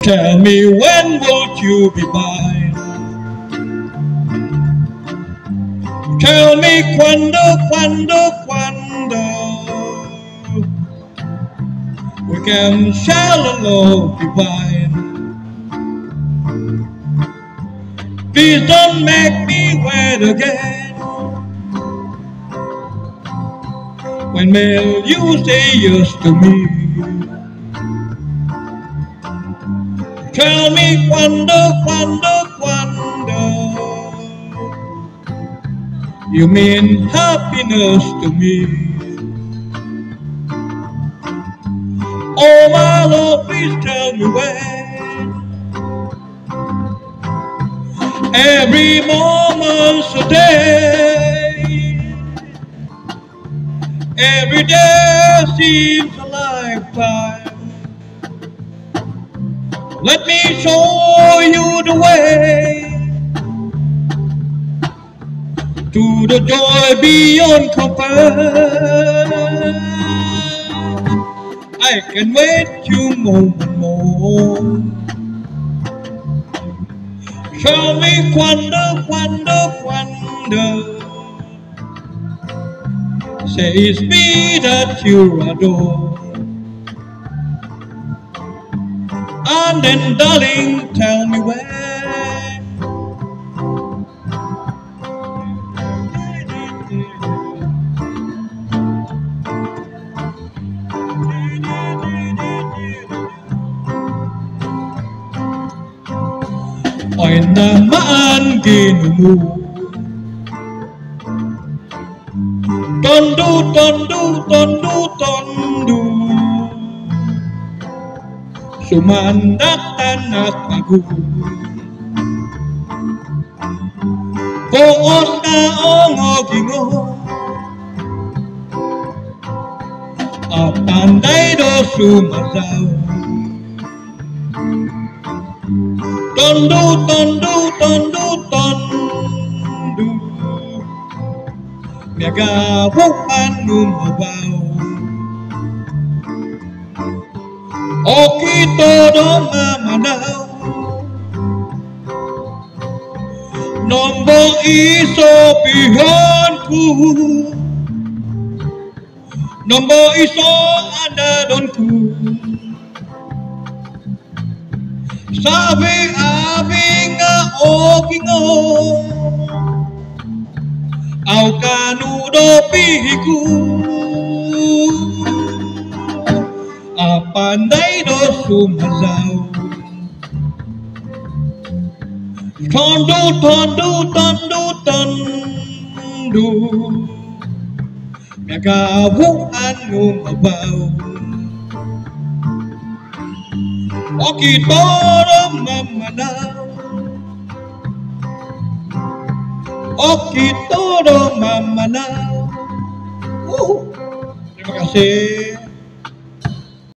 Tell me when will you be mine? Tell me quando we can share a love divine. Please don't make me wait again. When will you say yes to me? Tell me quando you mean happiness to me. Oh my Lord, please tell me when. Every moment's a day. Every day seems a lifetime. Let me show you the way to the joy beyond compare. I can wait you moment more. Show me quando say it's me that you adore. And then darling, tell me when. Ay naman ginumo. Tondo sumandak tanak aku. Poos na ongogingo apanday do sumasaw. Tondo Nagawapan lumabaw. Oki todo mamanaw. Nombo iso pihanku. Nombo iso anadonku. Sabi nga oki ngo. Au kanudo pihiku. Apanday do sumasaw. Tondo nagawuan lumabaw. Oki todo mamanaw. Oki todo mamanaw. Terima kasih.